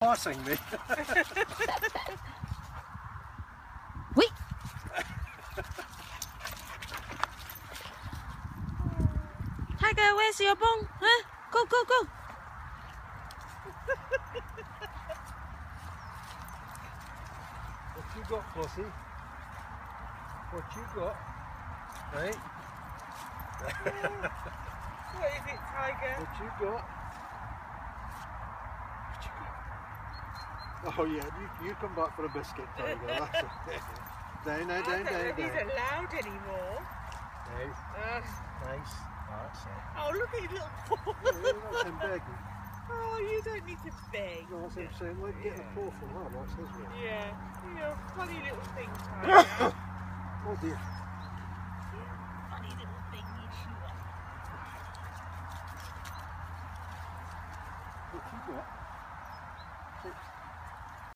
passing me. Wait. Tiger, where's your bone? Huh? Go, go, go. What you got, Flossy? What you got? Right? What is it, Tiger? What you got? Oh yeah, you come back for a biscuit, Tiger. That's it. Down, now, I down, don't know down, if he's down. allowed anymore. Nice. Nice. That's it. Oh, look at his little paw. Oh, that's him begging. Oh, you don't need to beg. No, that's him saying, like, get a paw from that. That's his way. Yeah, you're a funny little thing, Tiger. Oh dear. Funny little thing, you sure. What you got?